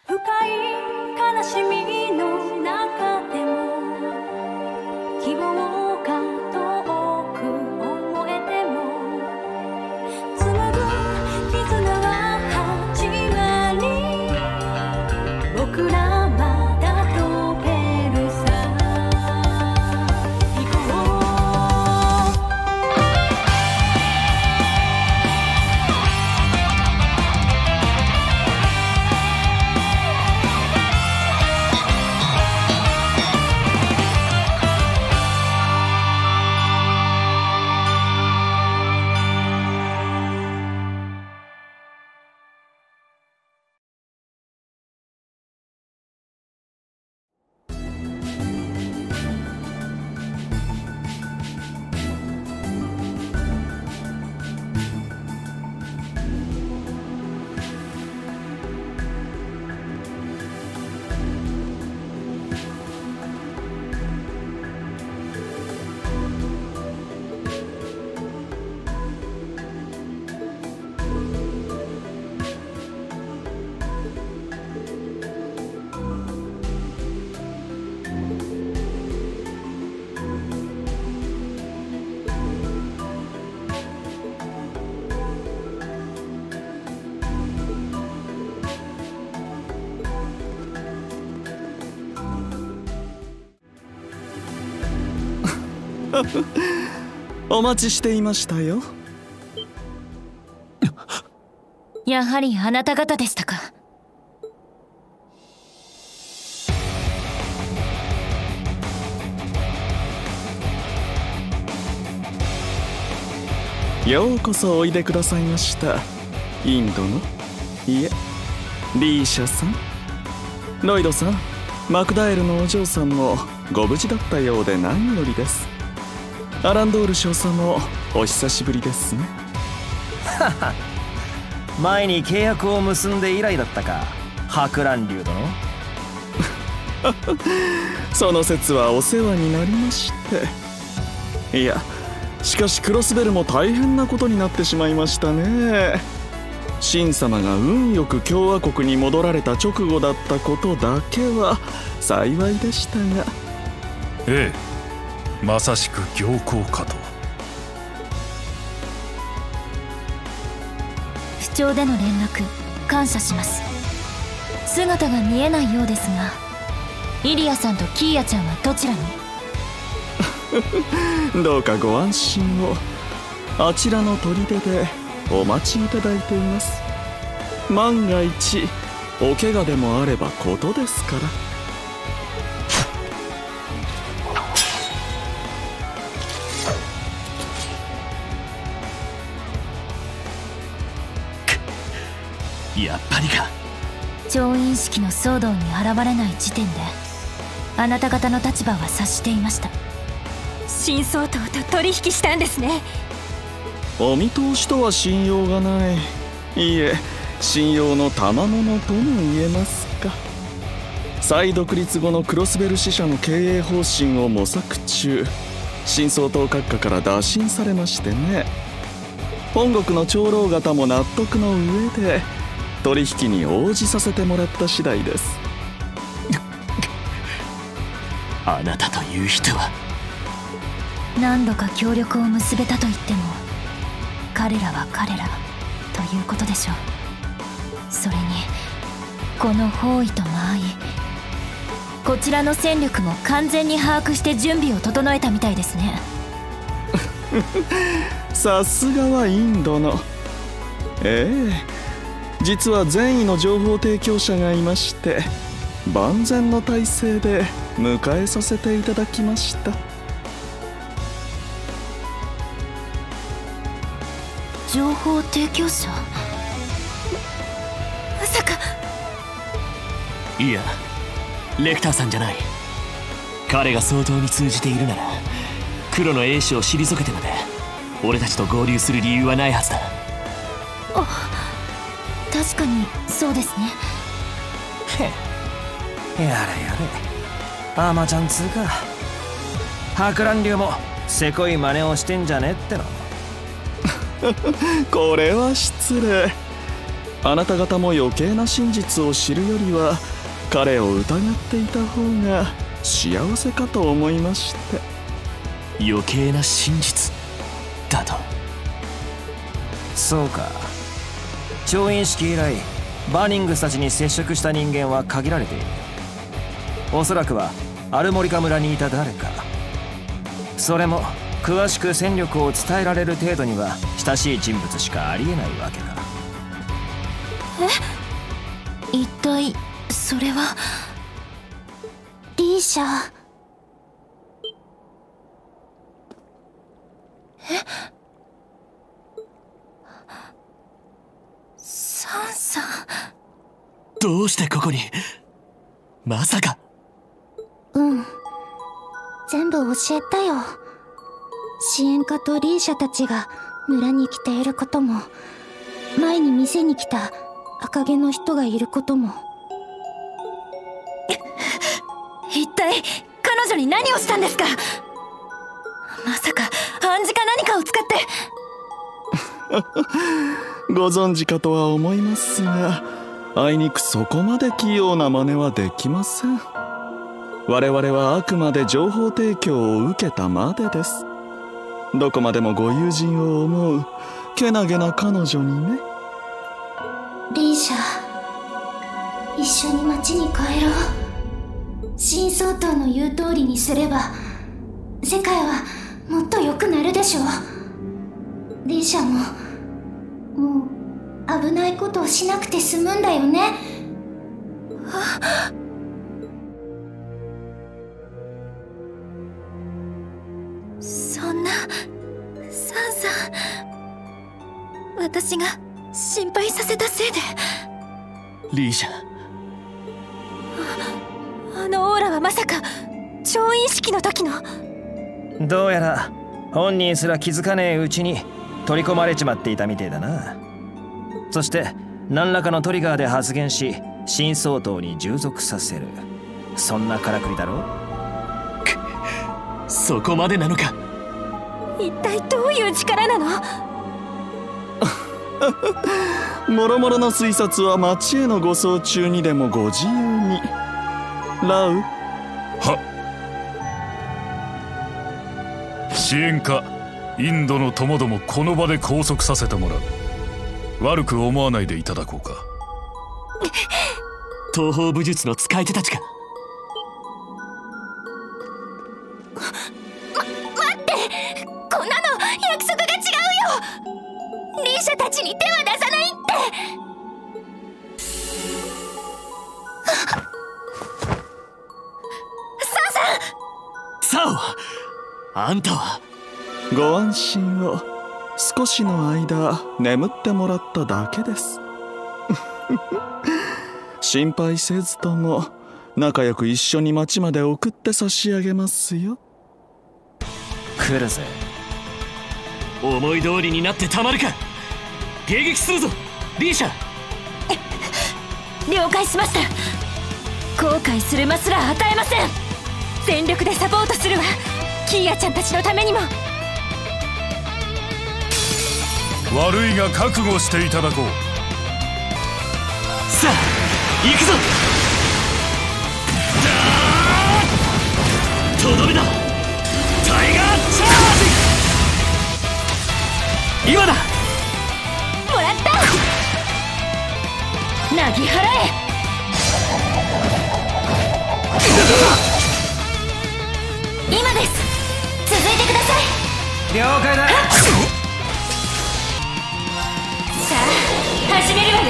深い悲しみの中でも希望が遠く思えても紡ぐ絆は始まり僕らまだ飛べるさ行こうお待ちしていましたよ。 やはりあなた方でしたか。 ようこそおいでくださいました。インドの、いえ、リーシャさん、ロイドさん、マクダエルのお嬢さんもご無事だったようで何よりです。アランドール少佐もお久しぶりですね。 はは、前に契約を結んで以来だったか、博覧流殿。 その説はお世話になりまして。いや、しかしクロスベルも大変なことになってしまいましたね。シン様が運よく共和国に戻られた直後だったことだけは幸いでしたが。 ええ、まさしく行幸かと。 不調での連絡感謝します。姿が見えないようですが、イリアさんとキーヤちゃんはどちらに？ どうかご安心を。あちらの砦でお待ちいただいています。万が一お怪我でもあればことですから。 やっぱりか。 調印式の騒動に現れない時点であなた方の立場は察していました。 新総統と取引したんですね。 お見通しとは信用がない。いいえ、信用の賜物とも言えますか。再独立後のクロスベル支社の経営方針を模索中、新総統閣下から打診されましてね。本国の長老方も納得の上で取引に応じさせてもらった次第です。 あなたという人は。 何度か協力を結べたと言っても彼らは彼らということでしょう。それにこの包囲と間合い、こちらの戦力も完全に把握して準備を整えたみたいですね。 さすがはインドの。ええ、実は善意の情報提供者がいまして、万全の体制で迎えさせていただきました。 情報提供者？まさか。 いや、レクターさんじゃない。彼が相当に通じているなら黒の英雄を退けてまで俺たちと合流する理由はないはずだ。 あ、確かにそうですね。 へ、やれやれ、アマちゃんつうか。博覧流もせこい真似をしてんじゃねっての。 これは失礼。 あなた方も余計な真実を知るよりは彼を疑っていた方が幸せかと思いまして。 余計な真実だと。 そうか。調印式以来バーニングスたちに接触した人間は限られている。おそらくはアルモリカ村にいた誰か。それも詳しく戦力を伝えられる程度には親しい人物しかありえないわけだ。 一体それは。リーシャ。サンさん。 どうしてここに。まさか。 全部教えたよ。支援家とリーシャたちが村に来ていることも、前に店に来た赤毛の人がいることも。一体彼女に何をしたんですか？まさか暗示か何かを使ってご存知かとは思いますが、あいにくそこまで器用な真似はできません。我々はあくまで情報提供を受けたまでです。どこまでもご友人を思うけなげな彼女にね。 リーシャ、一緒に町に帰ろう。新総統の言う通りにすれば世界はもっと良くなるでしょう。リーシャもう危ないことをしなくて済むんだよね。そんなサンさん、私が心配させたせいで。 リーシャ。 あのオーラはまさか調印式の時の。 どうやら本人すら気づかねえうちに取り込まれちまっていたみてえだな。そして何らかのトリガーで発言し新総統に従属させる、そんなからくりだろう。 そこまでなのか。 一体どういう力なの？ もろもろの推察は町への護送中にでもご自由に。ラウ。 はっ。支援家インドの友どもこの場で拘束させてもらう。悪く思わないでいただこうか。 東方武術の使い手たちか。 待って、こんなの約束が違うよ。リーシャたちに手は出さないって。 サオ、あんたは。 ご安心を。少しの間眠ってもらっただけです。心配せずとも仲良く一緒に町まで送って差し上げますよ。 来るぜ。 思い通りになってたまるか。迎撃するぞリーシャ。 了解しました。後悔するますら与えません。全力でサポートするわ。キーヤちゃんたちのためにも。 悪いが覚悟していただこう。 さあ行くぞ。とどめだ。タイガーチャージ。今だ。 もらった。なぎ払え。今です。続いてください。 了解だ。 さあ始めるわよ。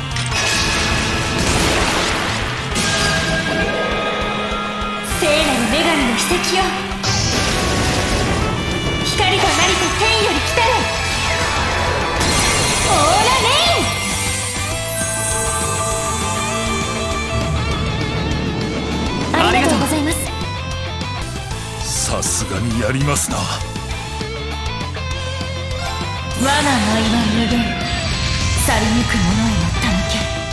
聖なる女神の奇跡よ。光となりと天より来たれ。オーラレイン。ありがとうございます。 さすがにやりますな。 我が愛は無限。去りゆく者への手向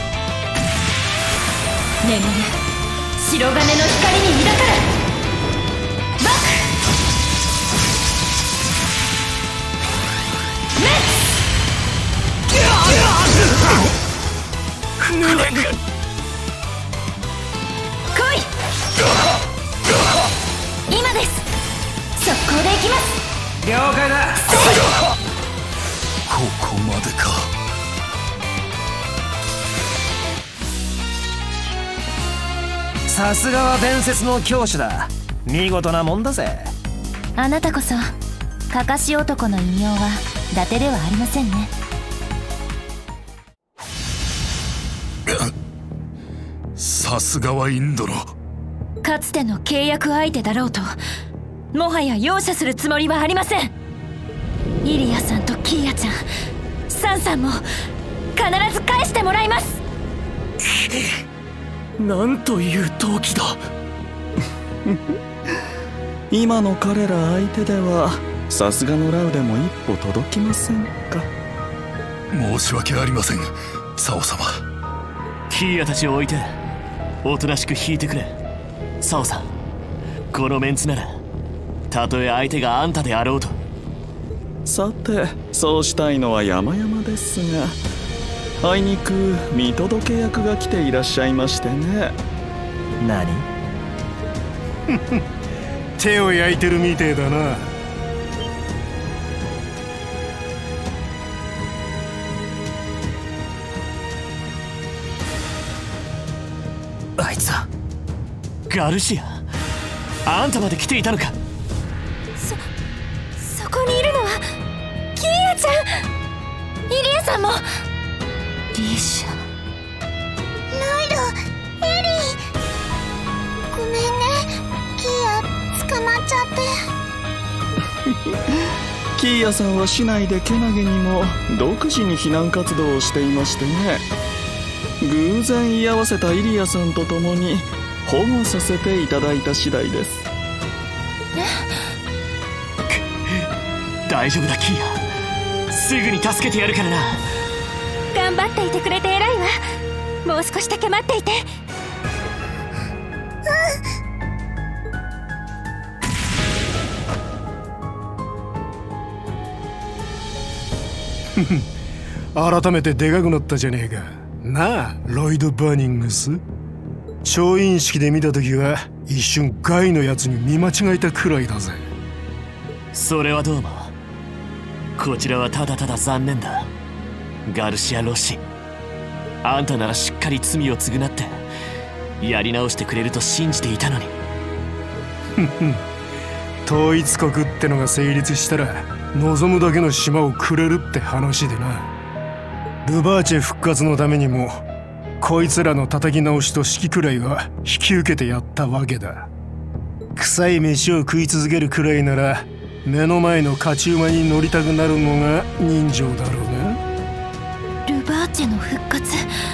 け。眠れ白金の光に抱かれ。バックメッツ。 い。今です。速攻で行きます。 了解だ。 ここまでか。 さすがは伝説の教師だ。見事なもんだぜ。 あなたこそかかし男の異名は伊達ではありませんね。 さすがはインドの。 かつての契約相手だろうともはや容赦するつもりはありません。イリアさんとキーヤちゃん、サンさんも必ず返してもらいます。 なんという闘気だ。 今の彼ら相手ではさすがのラウでも一歩届きませんか。 申し訳ありません、サオ様。 キーヤたちを置いておとなしく引いてくれ。サオさん、このメンツならたとえ相手があんたであろうと。 さて、そうしたいのは山々ですが、あいにく見届け役が来ていらっしゃいましてね。 何？ 手を焼いてるみてえだな。 あいつはガルシア、あんたまで来ていたのか。 そこにいるのはキーヤちゃん、イリアさんも。リーシャ、 ロイド、エリー、ごめんね。キーヤ捕まっちゃってキーヤさんは市内でけなげにも独自に避難活動をしていましてね。偶然居合わせたイリアさんと共に保護させていただいた次第です。 大丈夫だキーヤ、すぐに助けてやるからな。 頑張っていてくれて偉いわ。もう少しだけ待っていて。 改めてでかくなったじゃねえか。なあ、ロイド・バーニングス。調印式で見た時は一瞬ガイのやつに見間違えたくらいだぜ。 それはどうも。こちらはただただ残念だ。ガルシア・ロッシ、あんたならしっかり罪を償ってやり直してくれると信じていたのに。 統一国ってのが成立したら望むだけの島をくれるって話でな。ルバーチェ復活のためにもこいつらの叩き直しと指揮くらいは引き受けてやったわけだ。臭い飯を食い続けるくらいなら目の前の勝ち馬に乗りたくなるのが人情だろうな。 ルバーチェの復活、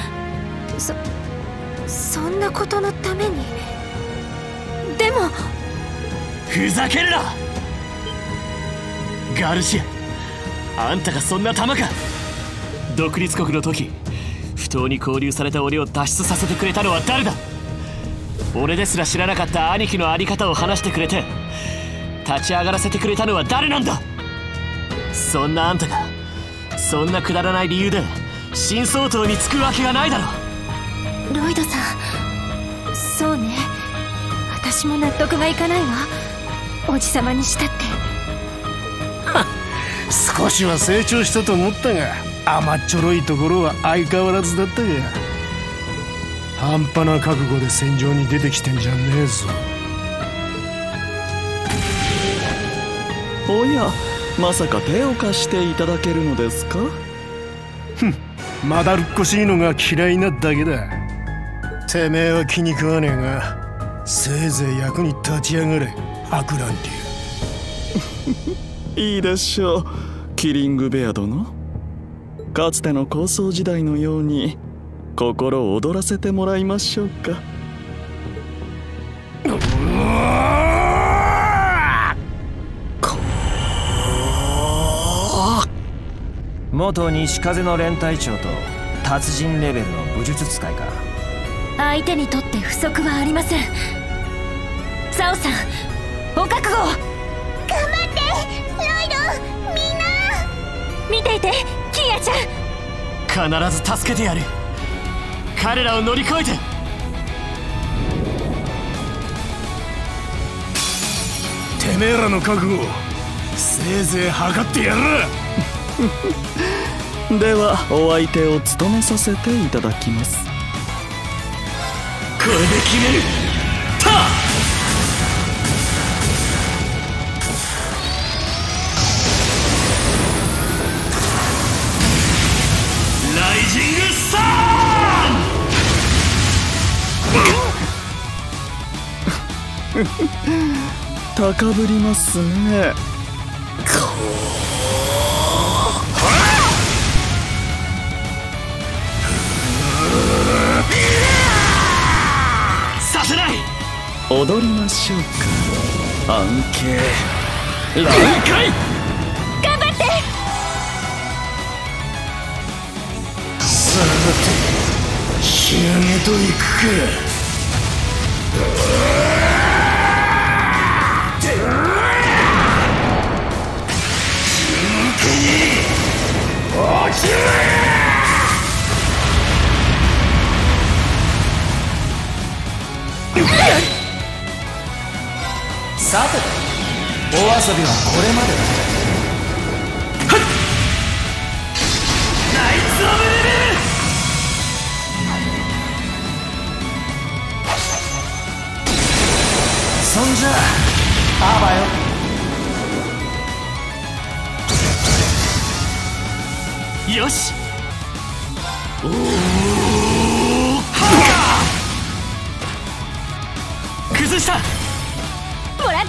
そんなことのために。でもふざけるなガルシア、あんたがそんな玉か。独立国の時不当に拘留された俺を脱出させてくれたのは誰だ。俺ですら知らなかった兄貴の在り方を話してくれて立ち上がらせてくれたのは誰なんだ。そんなあんたがそんなくだらない理由で新総統につくわけがないだろ。 ロイドさん、そうね、私も納得がいかないわ。おじさまにしたって。 少しは成長したと思ったが甘っちょろいところは相変わらずだったが、半端な覚悟で戦場に出てきてんじゃねえぞ。 おや、まさか手を貸していただけるのですか。 まだるっこしいのが嫌いなだけだ。てめえは気に食わねえがせいぜい役に立ち上がれ、ハクランティいいでしょう、キリングベア殿。かつての高僧時代のように心躍らせてもらいましょうか。 元西風の連隊長と達人レベルの武術使いか。 相手にとって不足はありません。サオさん、お覚悟を。 頑張ってロイド、みんな見ていてキーヤちゃん。 必ず助けてやる。 彼らを乗り越えて。 てめえらの覚悟せいぜい測ってやる。 ではお相手を務めさせていただきます。 これで決める。ターライジングサーン高ぶりますね。 させない。 踊りましょうか。暗形乱開。 頑張って。 さて仕上げといくか。 さてお遊びはこれまでだ。 ナイツ・オブ・レベル。 そんじゃあばよ。 よし。おお崩した。 もらった。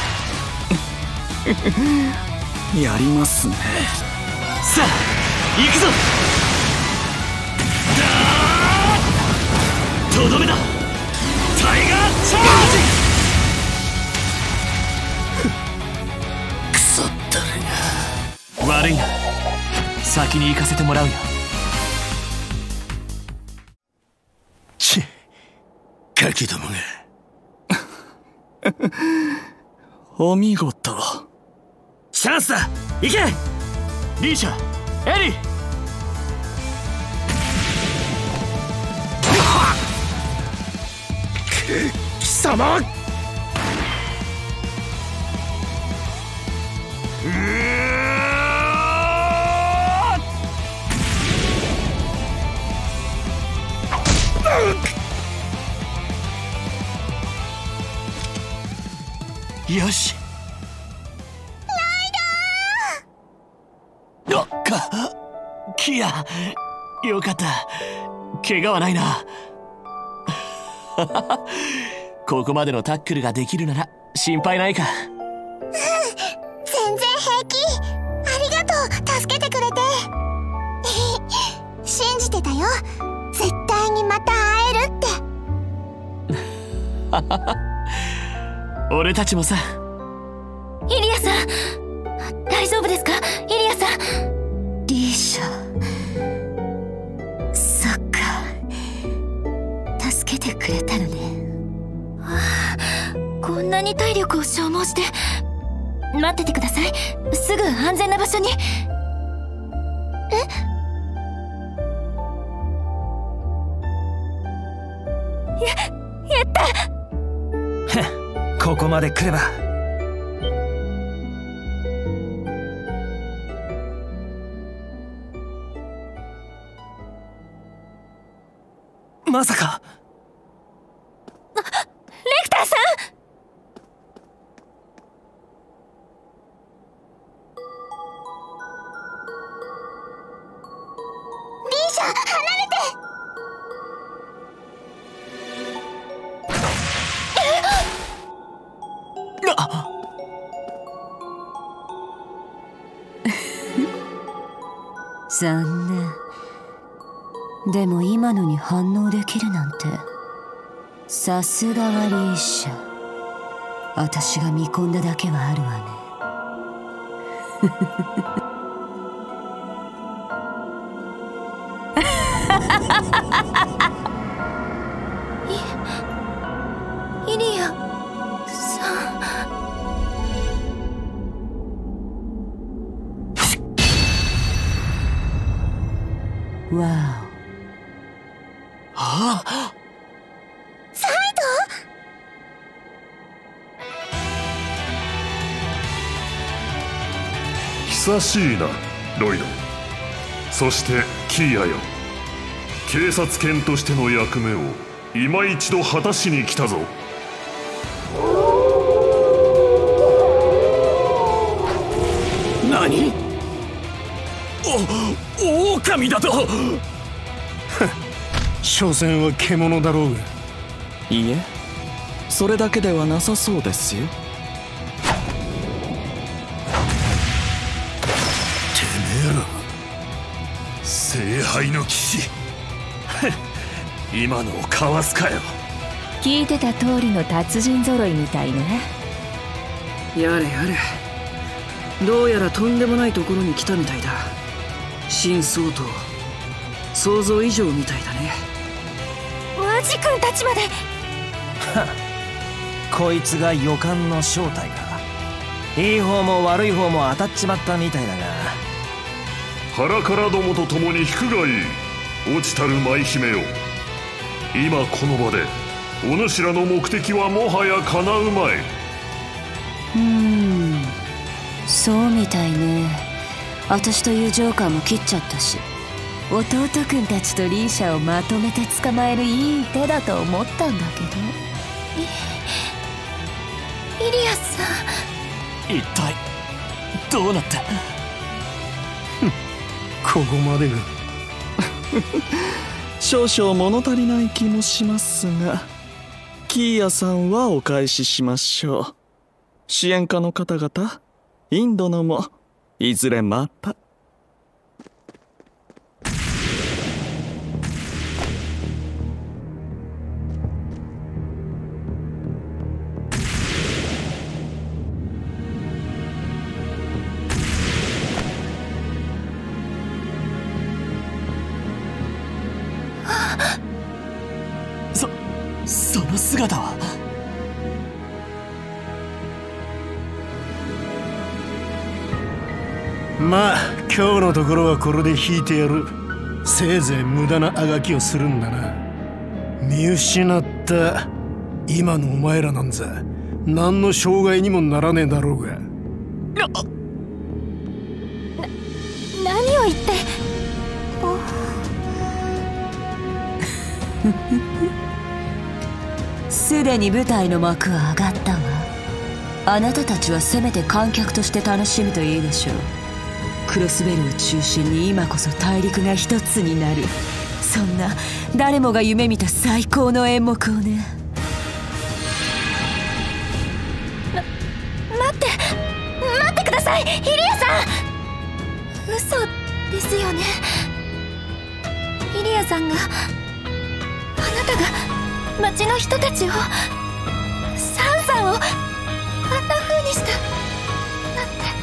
やりますね。 さあ行くぞ。とどめだ。タイガーチャージ。 クソったれが。 悪いな、先に行かせてもらうよ。 ガキどもが。 お見事。 チャンスだ。行け。 リーシャ、エリー。 貴様。 よし。ライダー。キア、よかった。怪我はないな。ここまでのタックルができるなら心配ないか。 全然平気。ありがとう、助けてくれて。信じてたよ、絶対にまた会えるって。 俺たちもさ。 イリアさん、大丈夫ですか？イリアさん。リーシャ、そっか、助けてくれたのね。こんなに体力を消耗して。待っててください、すぐ安全な場所に。やった。 ここまで来れば。まさか。 レクターさん。 リーシャ、離れて。 残念。でも今のに反応できるなんて、さすがはリーシャ。私が見込んだだけはあるわね。イリアさん。わサイ久しいなロイド。そしてキーヤよ、警察犬としての役目を今一度果たしに来たぞ。 何？狼だと？ 所詮は獣だろうが。 いいえ、それだけではなさそうですよ。 てめえら聖杯の騎士今のをかわすかよ。 聞いてた通りの達人揃いみたいね。 やれやれ、どうやらとんでもないところに来たみたいだ。新相当、想像以上みたいだね。 マジ君たちまで。 こいつが予感の正体か。いい方も悪い方も当たっちまったみたいだが。 腹からどもと共に引くがいい、落ちたる舞姫よ。今この場でお主らの目的はもはや叶うまい。 そうみたいね。私というジョーカーも切っちゃったし、弟くんたちとリーシャをまとめて捕まえるいい手だと思ったんだけど。 イリアさん、 一体どうなった？ ここまでが。 少々物足りない気もしますが、キーヤさんはお返ししましょう。支援家の方々、インドのもいずれまた。 その姿は。 まあ今日のところはこれで引いてやる。せいぜい無駄なあがきをするんだな。見失った今のお前らなんざ何の障害にもならねえだろうが。 何を言って。 すでに舞台の幕は上がったわ。あなたたちはせめて観客として楽しむといいでしょう。クロスベルを中心に今こそ大陸が一つになる、そんな誰もが夢見た最高の演目をね。 待ってください、イリアさん。嘘ですよね。イリアさんが、あなたが町の人たちを、サンさんをあんな風にしたなんて。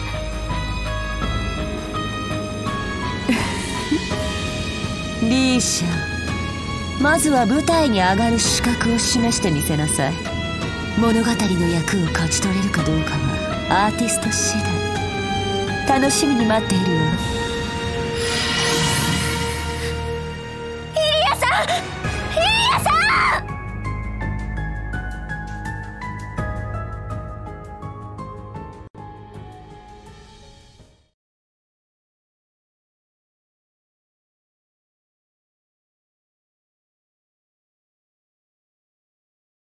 リーシャ、まずは舞台に上がる資格を示してみせなさい。物語の役を勝ち取れるかどうかはアーティスト次第。楽しみに待っているわ。